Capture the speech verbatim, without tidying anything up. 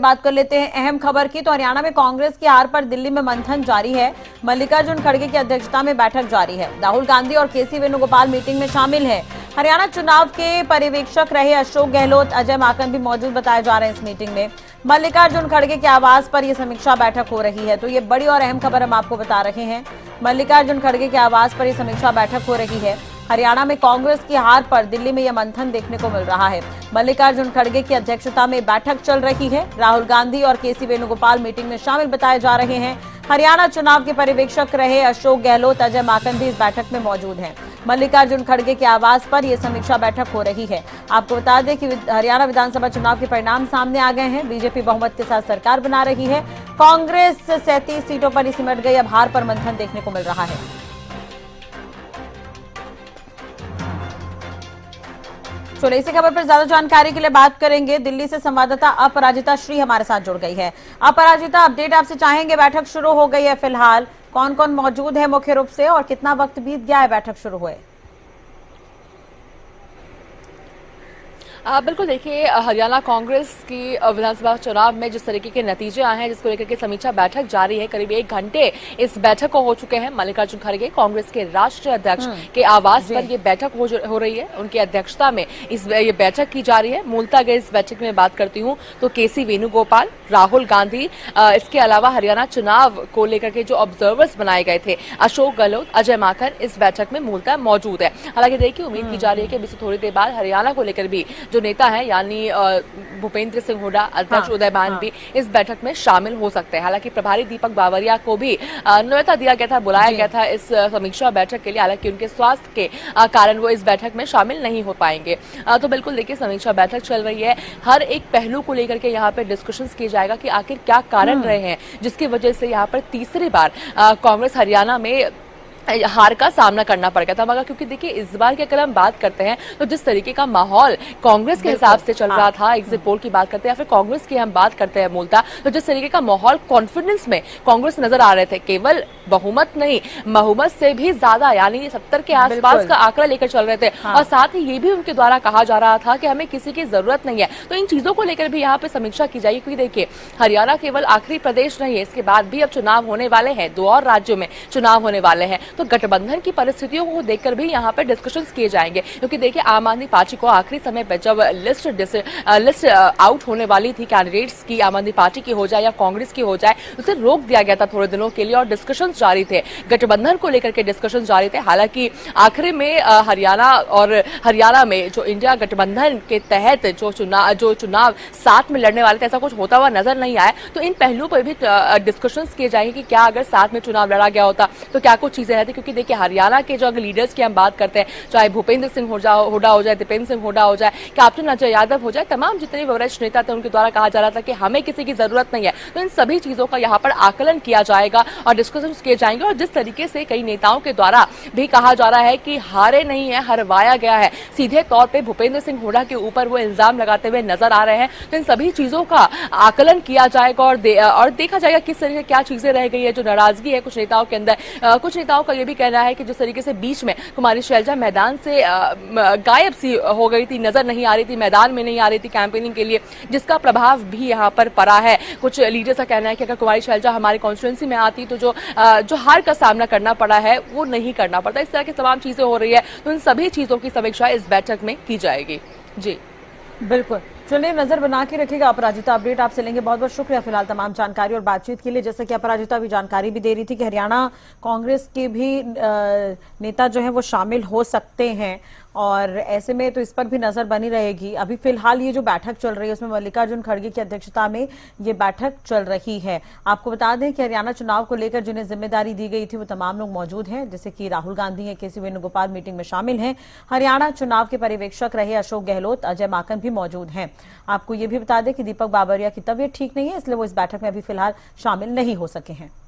बात कर लेते हैं अहम खबर की। तो हरियाणा में कांग्रेस की हार पर दिल्ली में मंथन जारी है। मल्लिकार्जुन खड़गे की अध्यक्षता में बैठक जारी है। राहुल गांधी और केसी वेणुगोपाल मीटिंग में शामिल है। हरियाणा चुनाव के पर्यवेक्षक रहे अशोक गहलोत, अजय माकन भी मौजूद बताए जा रहे हैं इस मीटिंग में। मल्लिकार्जुन खड़गे के आवास पर यह समीक्षा बैठक हो रही है। तो ये बड़ी और अहम खबर हम आपको बता रहे हैं। मल्लिकार्जुन खड़गे के आवास पर यह समीक्षा बैठक हो रही है। हरियाणा में कांग्रेस की हार पर दिल्ली में यह मंथन देखने को मिल रहा है। मल्लिकार्जुन खड़गे की अध्यक्षता में बैठक चल रही है। राहुल गांधी और केसी वेणुगोपाल मीटिंग में शामिल बताए जा रहे हैं। हरियाणा चुनाव के पर्यवेक्षक रहे अशोक गहलोत, अजय माकन भी इस बैठक में मौजूद हैं। मल्लिकार्जुन खड़गे के आवास पर यह समीक्षा बैठक हो रही है। आपको बता दें कि हरियाणा विधानसभा चुनाव के परिणाम सामने आ गए हैं। बीजेपी बहुमत के साथ सरकार बना रही है। कांग्रेस सैंतीस सीटों पर ही सिमट गई। अब हार पर मंथन देखने को मिल रहा है। चलिए इसी खबर पर ज्यादा जानकारी के लिए बात करेंगे। दिल्ली से संवाददाता अपराजिता श्री हमारे साथ जुड़ गई है। अपराजिता, अपडेट आपसे चाहेंगे। बैठक शुरू हो गई है, फिलहाल कौन कौन मौजूद है मुख्य रूप से, और कितना वक्त बीत गया है बैठक शुरू हुए? आ, बिल्कुल देखिए, हरियाणा कांग्रेस की विधानसभा चुनाव में जिस तरीके के नतीजे आए हैं, जिसको लेकर के समीक्षा बैठक जारी है, करीब एक घंटे इस बैठक को हो चुके हैं। मल्लिकार्जुन खड़गे कांग्रेस के राष्ट्रीय अध्यक्ष के आवास पर ये बैठक हो, हो रही है। उनकी अध्यक्षता में इस ये बैठक की जा रही है। मूलतः अगर इस बैठक में बात करती हूँ तो केसी वेणुगोपाल, राहुल गांधी, इसके अलावा हरियाणा चुनाव को लेकर के जो ऑब्जर्वर्स बनाए गए थे अशोक गहलोत, अजय माकन इस बैठक में मूलतः मौजूद है। हालांकि देखिए, उम्मीद की जा रही है कि अभी थोड़ी देर बाद हरियाणा को लेकर भी जो नेता है यानी भूपेंद्र सिंह हुड्डा, अध्यक्ष हाँ, उदयमान हाँ। भी इस बैठक में शामिल हो सकते हैं। हालांकि प्रभारी दीपक बावरिया को भी न्योता दिया गया था, बुलाया गया था इस समीक्षा बैठक के लिए। हालांकि उनके स्वास्थ्य के कारण वो इस बैठक में शामिल नहीं हो पाएंगे। तो बिल्कुल देखिए, समीक्षा बैठक चल रही है। हर एक पहलू को लेकर के यहाँ पे डिस्कशन किया जाएगा कि आखिर क्या कारण रहे हैं जिसकी वजह से यहाँ पर तीसरी बार कांग्रेस हरियाणा में हार का सामना करना पड़ गया था। मगर क्योंकि देखिए, इस बार की अगर हम बात करते हैं तो जिस तरीके का माहौल कांग्रेस के हिसाब से चल रहा था, एग्जिट पोल की बात करते हैं या फिर कांग्रेस की हम बात करते हैं मूलतः, तो जिस तरीके का माहौल कॉन्फिडेंस में कांग्रेस नजर आ रहे थे, केवल बहुमत नहीं बहुमत से भी ज्यादा यानी सत्तर के आसपास का आंकड़ा लेकर चल रहे थे। हाँ। और साथ ही ये भी उनके द्वारा कहा जा रहा था कि हमें किसी की जरूरत नहीं है। तो इन चीजों को लेकर भी यहाँ पे समीक्षा की जाएगी, क्योंकि देखिए, हरियाणा केवल आखिरी प्रदेश नहीं है, इसके बाद भी अब चुनाव होने वाले हैं, दो और राज्यों में चुनाव होने वाले हैं। तो गठबंधन की परिस्थितियों को देखकर भी यहाँ पर डिस्कशंस किए जाएंगे। क्योंकि देखिए, आम आदमी पार्टी को आखिरी समय पर जब लिस्ट लिस्ट आउट होने वाली थी कैंडिडेट्स की, आम आदमी पार्टी की हो जाए या कांग्रेस की हो जाए, उसे रोक दिया गया था थोड़े दिनों के लिए और डिस्कशंस जारी थे, गठबंधन को लेकर के डिस्कशंस जारी थे। हालांकि आखिर में हरियाणा और हरियाणा में जो इंडिया गठबंधन के तहत जो चुनाव जो चुनाव साथ में लड़ने वाले थे, ऐसा कुछ होता हुआ नजर नहीं आया। तो इन पहलुओं पर भी डिस्कशंस किए जाएंगे कि क्या अगर साथ में चुनाव लड़ा गया होता तो क्या कुछ चीजें रहती। क्योंकि देखिए, हरियाणा के जो अगर लीडर्स की हम बात करते हैं, चाहे भूपेंद्र सिंह हुड्डा हो जाए, दीपेंद्र सिंह हुड्डा हो जाए, कैप्टन अजय यादव हो जाए, तमाम जितने वरिष्ठ नेता थे उनके द्वारा कहा जा रहा था कि हमें किसी की जरूरत नहीं है। तो इन सभी चीजों का यहाँ पर आकलन किया जाएगा और डिस्कशन किए जाएंगे। और जिस तरीके से कई नेताओं के द्वारा भी कहा जा रहा है कि हारे नहीं है, हरवाया गया है, सीधे तौर पर भूपेंद्र सिंह हुड्डा के ऊपर वो इल्जाम लगाते हुए नजर आ रहे हैं। तो इन सभी चीजों का आकलन किया जाएगा और दे, और देखा जाएगा किस तरीके से क्या चीजें रह गई है, जो नाराजगी है कुछ नेताओं के अंदर। कुछ नेताओं का यह भी कहना है कि जिस तरीके से बीच में कुमारी शैलजा मैदान से गायब सी हो गई थी, नजर नहीं आ रही थी, मैदान में नहीं आ रही थी कैंपेनिंग के लिए, जिसका प्रभाव भी यहाँ पर पड़ा है। कुछ लीडर्स का कहना है कि अगर कुमारी शैलजा हमारी कॉन्स्टिट्यूंसी में आती तो जो जो हार का सामना करना पड़ा है वो नहीं करना पड़ता। इस तरह की तमाम चीजें हो रही है। तो इन सभी चीजों की समीक्षा इस बैठक में की जाएगी। जी बिल्कुल, चलिए नजर बना के रखिएगा। अपराजिता, अपडेट आपसे लेंगे। बहुत बहुत शुक्रिया फिलहाल तमाम जानकारी और बातचीत के लिए। जैसे कि अपराजिता भी जानकारी भी दे रही थी कि हरियाणा कांग्रेस के भी नेता जो है वो शामिल हो सकते हैं और ऐसे में तो इस पर भी नजर बनी रहेगी। अभी फिलहाल ये जो बैठक चल रही है उसमें मल्लिकार्जुन खड़गे की अध्यक्षता में ये बैठक चल रही है। आपको बता दें कि हरियाणा चुनाव को लेकर जिन्हें जिम्मेदारी दी गई थी वो तमाम लोग मौजूद हैं, जैसे कि राहुल गांधी हैं, केसी वेणुगोपाल मीटिंग में शामिल हैं। हरियाणा चुनाव के पर्यवेक्षक रहे अशोक गहलोत, अजय माकन भी मौजूद हैं। आपको ये भी बता दें कि दीपक बावरिया की तबीयत ठीक नहीं है, इसलिए वो इस बैठक में अभी फिलहाल शामिल नहीं हो सके हैं।